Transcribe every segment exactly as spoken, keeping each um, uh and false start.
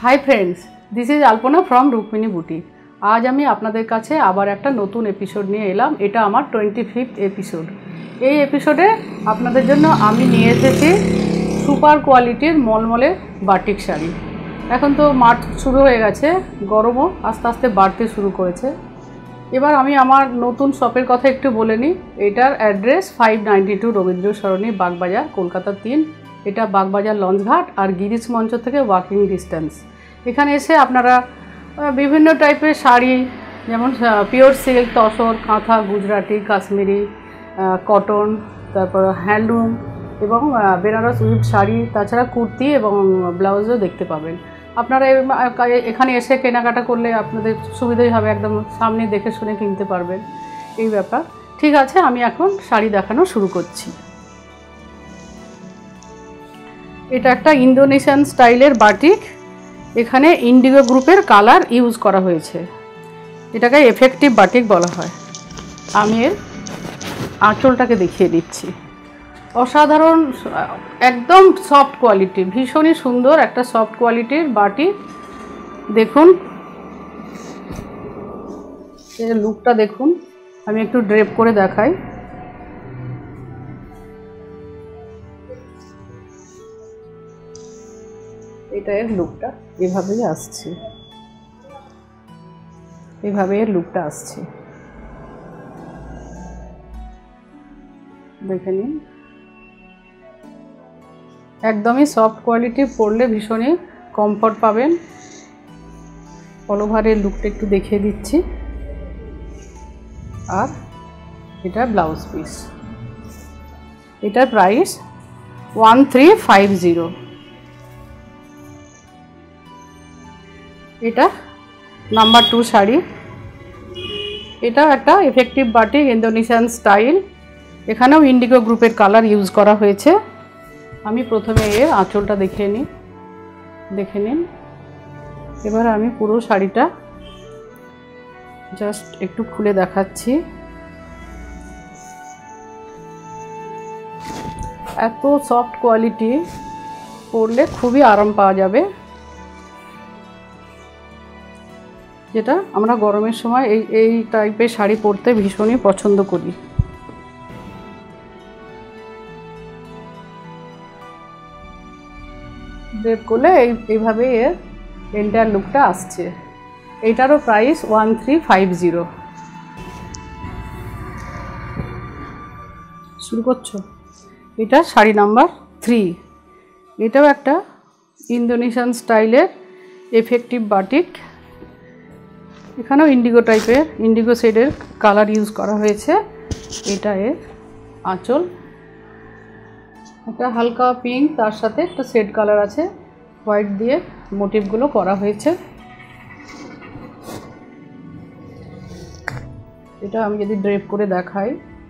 High friends, this is Alpana from Rukmini boutique. आज आमी आपनादेर काछे आबार एकटा नतून एपिसोड निये एलाम। एटा आमार टोয়েন্টি फिफ्थ एपिसोड। এই एपिसोडे आपनादेर जन्य आमी निये एसेछि सुपार क्वालिटीर मलमले बाटिक शाड़ी। एखन तो मार्च शुरू हये गेछे, गरमও आस्ते आस्ते बाड़ते शुरू करेছে। एबार आमी आमार नतून शपेर कथा एकटु बोले निই। एटार address five ninety two Rabindra Sarani Bagbazar Kolkata तीन। এটা বাগবাজার লঞ্চঘাট আর গিরিশ মঞ্চ থেকে ওয়াকিং ডিস্টেন্স। এখানে এসে আপনারা বিভিন্ন টাইপের শাড়ি, যেমন pure silk, tussar, kantha, Gujarati, Kashmiri, cotton, তারপর হ্যান্ডলুম এবং বেনারস উইভ শাড়ি, তাছাড়া কুর্তি এবং ব্লাউজও দেখতে পাবেন। আপনারা এখানে এসে কেনাকাটা করলে আপনাদের সুবিধাই হবে, একদম সামনে দেখে শুনে কিনতে পারবেন, এই ব্যাপার। ঠিক আছে, আমি এখন শাড়ি দেখানো শুরু করছি। এটা একটা ইন্দোনেশিয়ান স্টাইলের বাটিক। এখানে ইন্ডিগো গ্রুপের কালার ইউজ করা হয়েছে। এটাকে এফেক্টিভ বাটিক বলা হয়। আমি এর আঁচলটাকে দেখিয়ে দিচ্ছি। অসাধারণ, একদম সফট কোয়ালিটি, ভীষণই সুন্দর একটা সফট কোয়ালিটির বাটিক। দেখুন এর লুকটা দেখুন। আমি একটু ড্রেপ করে দেখাই। এটা এর লুকটা এভাবেই আসছে, এভাবে এর লুকটা আসছে, দেখে নিন। একদমই সফট কোয়ালিটি, পরলে ভীষণই কমফর্ট পাবেন। অল ওভার এর লুকটা একটু দেখিয়ে দিচ্ছি। আর এটা ব্লাউজ পিস। এটার price one three five zero. এটা নাম্বার টু শাড়ি। এটাও একটা এফেক্টিভ বাটিক, ইন্দোনেশিয়ান স্টাইল। এখানেও ইন্ডিগো গ্রুপের কালার ইউজ করা হয়েছে। আমি প্রথমে এর আঁচলটা দেখে নিই, দেখে নিন। এবার আমি পুরো শাড়িটা জাস্ট একটু খুলে দেখাচ্ছি। এত সফট কোয়ালিটি, পরলে খুবই আরাম পাওয়া যাবে, যেটা আমরা গরমের সময় এই এই টাইপের শাড়ি পরতে ভীষণই পছন্দ করি। ড্রেপ করলে এই এইভাবে এর এন্টায়ার লুকটা আসছে। এইটারও price one three five zero. শুরু করছো। এটা শাড়ি নাম্বার থ্রি। এটাও একটা ইন্দোনেশিয়ান স্টাইলের এফেক্টিভ বাটিক। এখানেও ইন্ডিগো টাইপের, ইন্ডিগো শেডের কালার ইউজ করা হয়েছে। এটা এর আঁচল। একটা হালকা পিঙ্ক, তার সাথে একটা শেড কালার আছে, হোয়াইট দিয়ে মোটিভগুলো করা হয়েছে। এটা আমি যদি ড্রেপ করে দেখাই,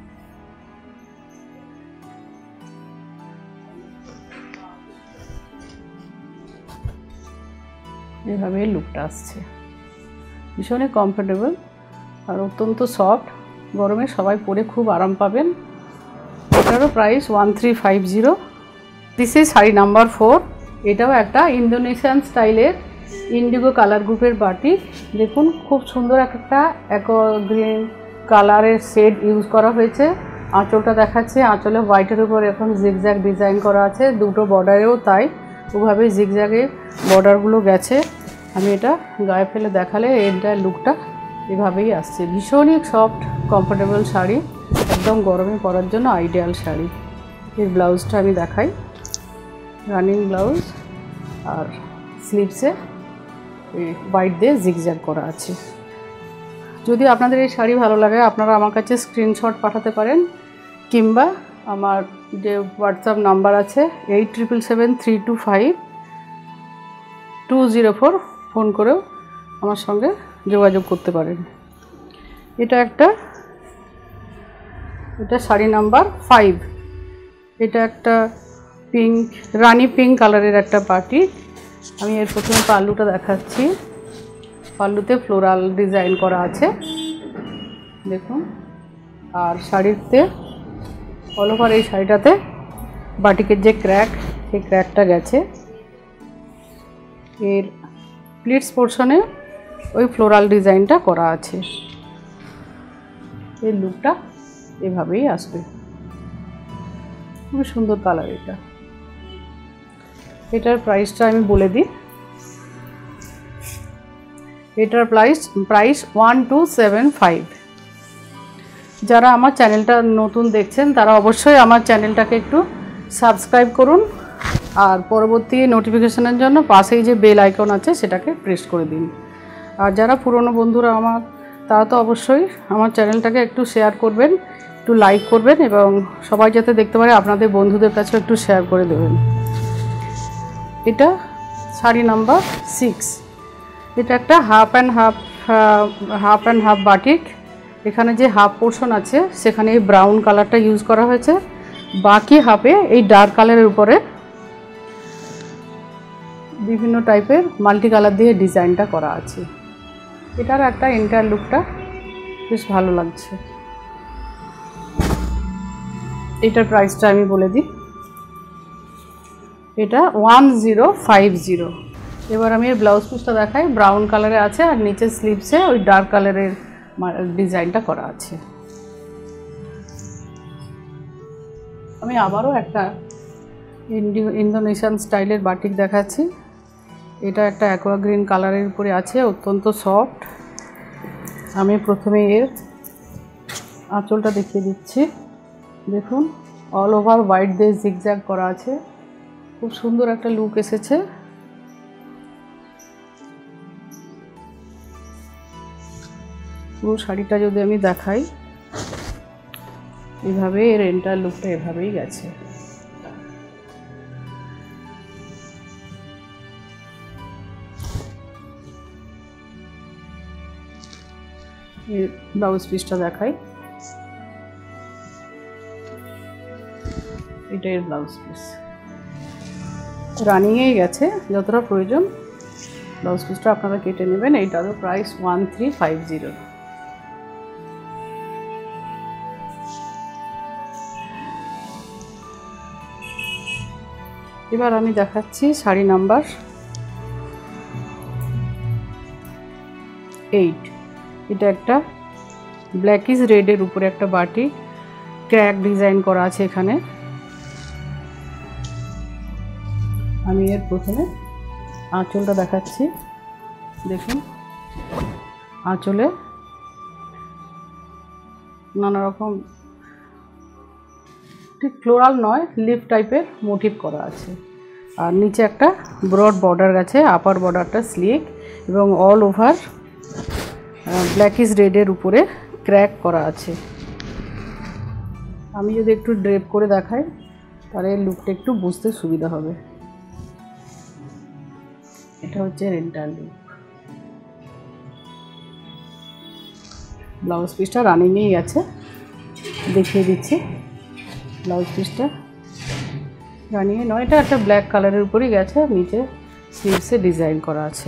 এভাবে লুকটা আসছে। ভীষণই কমফোর্টেবল আর অত্যন্ত সফট। গরমে সবাই পরে খুব আরাম পাবেন। এটারও price one three five zero. This is sari number four. এটাও একটা ইন্দোনেশিয়ান স্টাইলের ইন্ডিগো কালার গ্রুপের বাটিক। দেখুন খুব সুন্দর একটা অ্যাকো গ্রিন কালারের শেড ইউজ করা হয়েছে। আঁচলটা দেখাচ্ছে, আঁচলে হোয়াইটের উপর এখন জিগজ্যাগ ডিজাইন করা আছে। দুটো বর্ডারেও তাই, ওভাবে জিগজ্যাগের বর্ডারগুলো গেছে। আমি এটা গায়ে ফেলে দেখালে এটার লুকটা এভাবেই আসছে। ভীষণই সফট কমফোর্টেবল শাড়ি, একদম গরমে পরার জন্য আইডিয়াল শাড়ি। এর ব্লাউজটা আমি দেখাই। রানিং ব্লাউজ আর স্লিভসে হোয়াইট দিয়ে জিগজ্যাগ করা আছে। যদি আপনাদের এই শাড়ি ভালো লাগে, আপনারা আমার কাছে স্ক্রিনশট পাঠাতে পারেন, কিংবা আমার যে হোয়াটসঅ্যাপ নাম্বার আছে eight triple seven three two five two zero four phone করেও আমার সঙ্গে যোগাযোগ করতে পারেন। এটা একটা, এটা শাড়ি নাম্বার ফাইভ। এটা একটা পিঙ্ক, রানি পিঙ্ক কালারের একটা বাটিক। আমি এর প্রথমে পাল্লুটা দেখাচ্ছি। পাল্লুতে ফ্লোরাল ডিজাইন করা আছে, দেখুন। আর শাড়িতে অল ওভার এই শাড়িটাতে বাটিকের যে ক্র্যাক, সেই ক্র্যাকটা গেছে। এর প্লিটস পোর্শনে ওই ফ্লোরাল ডিজাইনটা করা আছে। এই লুকটা এভাবেই আসবে, খুবই সুন্দর কালার। এটা এটার প্রাইসটা আমি বলে দিই। এটার price price one two seven five. যারা আমার চ্যানেলটা নতুন দেখছেন তারা অবশ্যই আমার চ্যানেলটাকে একটু সাবস্ক্রাইব করুন, আর পরবর্তী নোটিফিকেশনের জন্য পাশেই যে বেল আইকন আছে সেটাকে প্রেস করে দিন। আর যারা পুরনো বন্ধুরা আমার, তারা তো অবশ্যই আমার চ্যানেলটাকে একটু শেয়ার করবেন, একটু লাইক করবেন, এবং সবাই যাতে দেখতে পারে আপনাদের বন্ধুদের কাছেও একটু শেয়ার করে দেবেন। এটা শাড়ি নাম্বার সিক্স। এটা একটা half and half half and half batik. এখানে যে হাফ পোর্শন আছে সেখানে এই ব্রাউন কালারটা ইউজ করা হয়েছে, বাকি হাফে এই ডার্ক কালারের উপরে বিভিন্ন টাইপের মাল্টি কালার দিয়ে ডিজাইনটা করা আছে। এটার একটা এন্টায়ার লুকটা বেশ ভালো লাগছে। এটার প্রাইসটা আমি বলে দিই। এটা ওয়ান জিরো ফাইভ জিরো। এবার আমি এর ব্লাউজ পিসটা দেখাই। ব্রাউন কালারে আছে আর নিচের স্লিভসে ওই ডার্ক কালারের ডিজাইনটা করা আছে। আমি আবারও একটা ইন্দোনেশিয়ান স্টাইলের বাটিক দেখাচ্ছি। এটা একটা অ্যাকোয়া গ্রিন কালারের উপরে আছে, অত্যন্ত সফট। আমি প্রথমে এর আঁচলটা দেখিয়ে দিচ্ছি। দেখুন, অল ওভার হোয়াইট দিয়ে জিগজ্যাগ করা আছে, খুব সুন্দর একটা লুক এসেছে। পুরো শাড়িটা যদি আমি দেখাই, এভাবে এর এন্টার লুকটা এভাবেই গেছে। এর ব্লাউজ পিসটা দেখাই। এটা এর ব্লাউজ পিস, রানিংয়েই গেছে, যতটা প্রয়োজন ব্লাউজ পিসটা আপনারা কেটে নেবেন। এইটারও price one three five zero. এবার আমি দেখাচ্ছি শাড়ি নাম্বার এইট। এটা একটা ব্ল্যাকিশ রেডের উপরে একটা বাটি, ক্র্যাক ডিজাইন করা আছে এখানে। আমি এর প্রথমে আঁচলটা দেখাচ্ছি। দেখুন, আঁচলে নানা রকম, ঠিক ফ্লোরাল নয়, লিফ টাইপের মোটিভ করা আছে। আর নিচে একটা ব্রড বর্ডার আছে, আপার বর্ডারটা স্লিক, এবং অল ওভার ব্ল্যাকিশ রেডের উপরে ক্র্যাক করা আছে। আমি যদি একটু ড্রেপ করে দেখাই তাহলে লুকটা একটু বুঝতে সুবিধা হবে। এটা হচ্ছে রেন্টাল লুক। ব্লাউজ পিসটা রানিংয়েই গেছে, দেখিয়ে দিচ্ছি। ব্লাউজ পিসটা রানিংয়ে নয়, এটা একটা ব্ল্যাক কালারের উপরেই গেছে, নিচে স্লিভসে ডিজাইন করা আছে।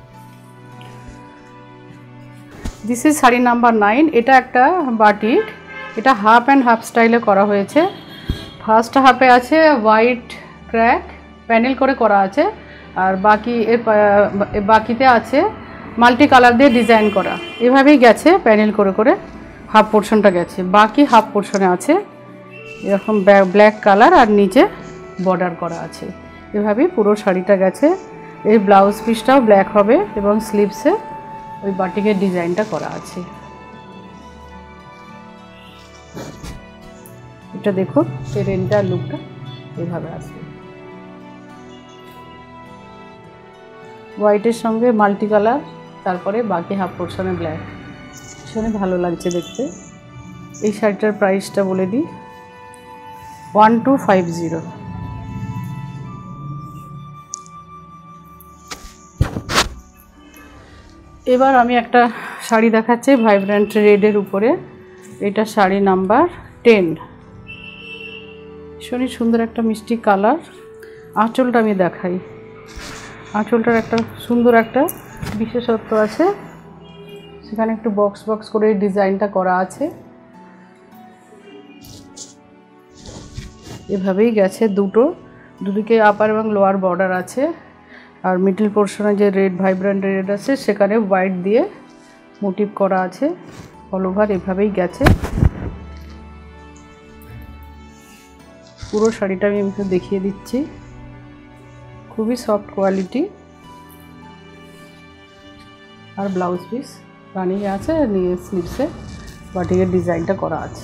This is sari number nine. এটা একটা বাটিক, এটা হাফ অ্যান্ড হাফ স্টাইলে করা হয়েছে। ফার্স্ট হাফে আছে হোয়াইট ক্র্যাক প্যানেল করে করা আছে, আর বাকি এর বাকিতে আছে মাল্টি কালার দিয়ে ডিজাইন করা। এভাবেই গেছে প্যানেল করে করে হাফ পোর্শনটা গেছে। বাকি হাফ পোর্শনে আছে এরকম ব্ল্যাক কালার আর নিচে বর্ডার করা আছে। এভাবেই পুরো শাড়িটা গেছে। এই ব্লাউজ পিসটাও ব্ল্যাক হবে এবং স্লিভসে ওই বাটিকের ডিজাইনটা করা আছে। এটা দেখুন, এর এন্টার লুকটা এভাবে আসবে। হোয়াইটের সঙ্গে মাল্টি কালার, তারপরে বাকি হাফ পোর্শনে ব্ল্যাক, ভীষণই ভালো লাগছে দেখতে। এই শাড়িটার প্রাইসটা বলে দিই, ওয়ান টু ফাইভ জিরো। এবার আমি একটা শাড়ি দেখাচ্ছি ভাইব্রেন্ট রেডের উপরে। এটা শাড়ি নাম্বার টেন। ভীষণই সুন্দর একটা মিষ্টি কালার। আঁচলটা আমি দেখাই। আঁচলটার একটা সুন্দর একটা বিশেষত্ব আছে, সেখানে একটু বক্স বক্স করে ডিজাইনটা করা আছে। এভাবেই গেছে, দুটো দুদিকে আপার এবং লোয়ার বর্ডার আছে। আর মিডল পোর্শনে যে রেড ভাইব্রেন্ট রেড আছে সেখানে হোয়াইট দিয়ে মোটিভ করা আছে, অল ওভার এভাবেই গেছে। পুরো শাড়িটা আমি একটু দেখিয়ে দিচ্ছি, খুবই সফট কোয়ালিটি। আর ব্লাউজ পিস রানি আছে, নিয়ে স্লিভসে বাটিকের ডিজাইনটা করা আছে।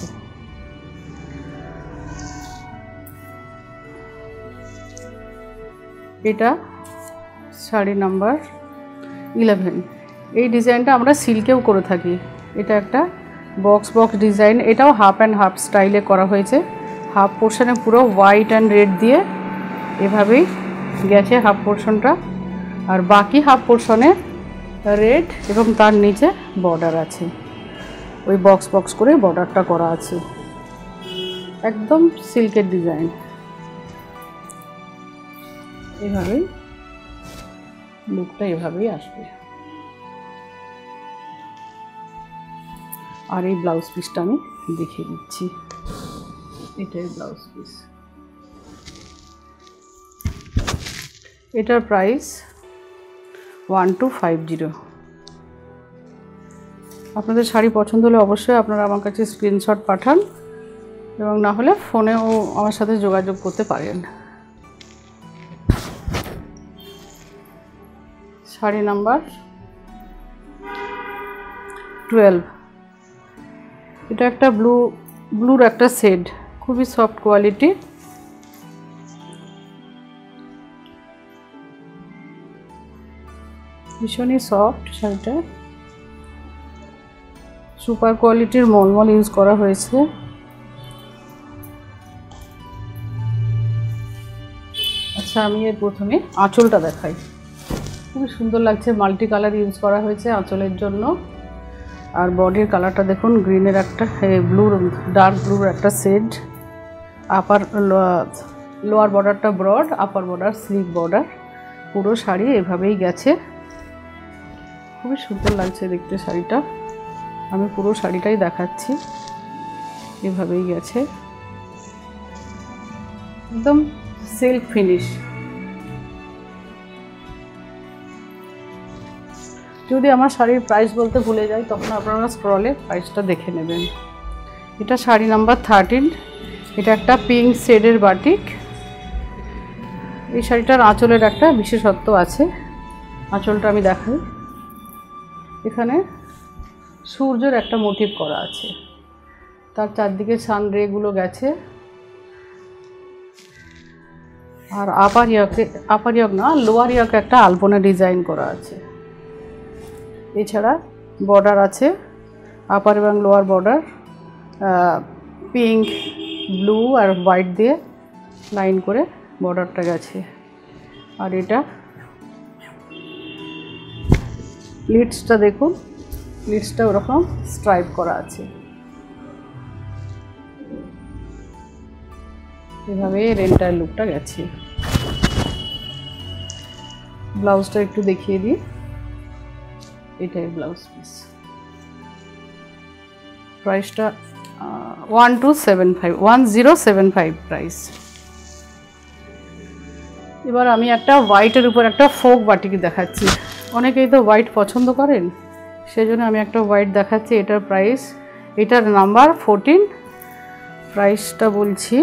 এটা শাড়ি নাম্বার ইলেভেন। এই ডিজাইনটা আমরা সিল্কেও করে থাকি। এটা একটা বক্স বক্স ডিজাইন, এটাও হাফ অ্যান্ড হাফ স্টাইলে করা হয়েছে। হাফ পোর্শনে পুরো হোয়াইট অ্যান্ড রেড দিয়ে এভাবেই গেছে হাফ পোর্শনটা, আর বাকি হাফ পোর্শনে রেড এবং তার নিচে বর্ডার আছে, ওই বক্স বক্স করে বর্ডারটা করা আছে। একদম সিল্কের ডিজাইন, এভাবেই লুকটা এভাবেই আসবে। আর এই ব্লাউজ পিসটা আমি দেখিয়ে দিচ্ছি, এটাই ব্লাউজ পিস। এটার price one two five zero. আপনাদের শাড়ি পছন্দ হলে অবশ্যই আপনারা আমার কাছে স্ক্রিনশট পাঠান, এবং না হলে ফোনেও আমার সাথে যোগাযোগ করতে পারেন। Sari number twelve. এটা একটা ব্লু ব্লুর একটা শেড, খুবই সফট কোয়ালিটি। ভীষণই সফট শাড়িটা, সুপার কোয়ালিটির মলমল ইউজ করা হয়েছে। আচ্ছা, আমি এর প্রথমে আঁচলটা দেখাই। খুবই সুন্দর লাগছে, মাল্টি কালার ইউজ করা হয়েছে আঁচলের জন্য। আর বডির কালারটা দেখুন, গ্রিনের একটা ব্লুর ডার্ক ব্লুর একটা শেড। আপার লোয়ার বর্ডারটা broad, upper border sleeve border. পুরো শাড়ি এভাবেই গেছে, খুবই সুন্দর লাগছে দেখতে শাড়িটা। আমি পুরো শাড়িটাই দেখাচ্ছি, এভাবেই গেছে, একদম সিল্ক ফিনিশ। যদি আমার শাড়ির প্রাইস বলতে ভুলে যাই তখন আপনারা স্ক্রলে প্রাইসটা দেখে নেবেন। এটা শাড়ি নাম্বার থার্টিন। এটা একটা পিঙ্ক শেডের বাটিক। এই শাড়িটার আঁচলের একটা বিশেষত্ব আছে, আঁচলটা আমি দেখাই। এখানে সূর্যের একটা মোটিভ করা আছে, তার চারদিকে সান রেগুলো গেছে। আর আপার ইয়াকে আপার ইয়াক না লোয়ার ইয়াকে একটা আলপনা ডিজাইন করা আছে। এছাড়া বর্ডার আছে, আপার এবং লোয়ার বর্ডার পিঙ্ক, ব্লু আর হোয়াইট দিয়ে লাইন করে বর্ডারটা গেছে। আর এটা প্লিটসটা দেখুন, প্লিটসটা ওরকম স্ট্রাইপ করা আছে। এভাবে রেন্টার লুকটা গেছে। ব্লাউজটা একটু দেখিয়ে দিই, এটাই ব্লাউজ পিস। প্রাইসটা one two seven five one zero seven five price. এবার আমি একটা হোয়াইটের উপর একটা ফোক বাটিক দেখাচ্ছি। অনেকেই তো হোয়াইট পছন্দ করেন, সেজন্য আমি একটা হোয়াইট দেখাচ্ছি। এটার প্রাইস, এটার নাম্বার ফোরটিন। প্রাইসটা বলছি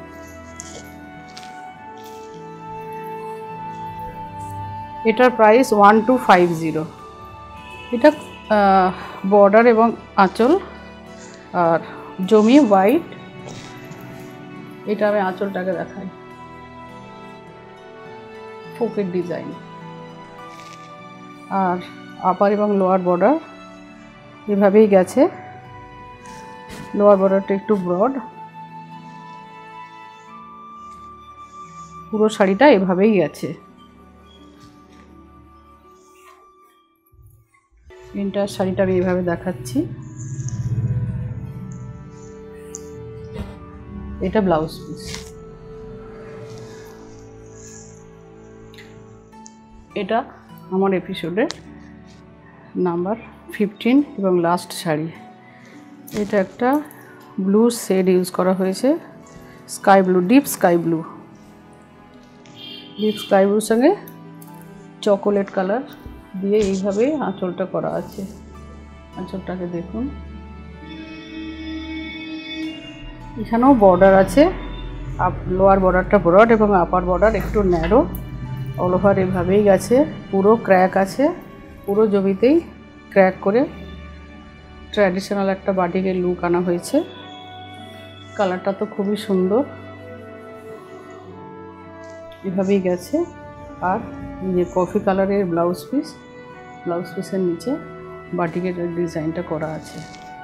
এটার price one two five zero. এটা বর্ডার এবং আঁচল আর জমি হোয়াইট। এটা আমি আঁচলটাকে দেখাই, ফোকের ডিজাইন। আর আপার এবং লোয়ার বর্ডার এভাবেই গেছে। লোয়ার বর্ডারটা একটু ব্রড, পুরো শাড়িটা এভাবেই গেছে। এন্টার শাড়িটা আমি এভাবে দেখাচ্ছি। এটা ব্লাউজ পিস। এটা আমার এপিসোডের নাম্বার ফিফটিন এবং লাস্ট শাড়ি। এটা একটা ব্লু শেড ইউজ করা হয়েছে, sky blue, deep sky blue. Deep sky ব্লুর সঙ্গে চকোলেট কালার দিয়ে এইভাবে আঁচলটা করা আছে। আঁচলটাকে দেখুন, এখানেও বর্ডার আছে, আপ লোয়ার বর্ডারটা ব্রড এবং আপার বর্ডার একটু ন্যারো। অল ওভার এভাবেই গেছে, পুরো ক্র্যাক আছে, পুরো জমিতেই ক্র্যাক করে ট্র্যাডিশনাল একটা বাটিকের লুক আনা হয়েছে। কালারটা তো খুবই সুন্দর, এভাবেই গেছে। আর যে কফি কালারের ব্লাউজ পিস, ব্লাউজ পিসের নিচে বাটিকের ডিজাইনটা করা আছে।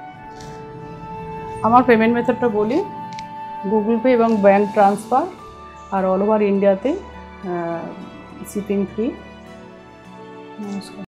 আমার পেমেন্ট মেথডটা বলি, গুগল পে এবং ব্যাঙ্ক ট্রান্সফার, আর অল ওভার ইন্ডিয়াতে শিপিং ফ্রি। নমস্কার।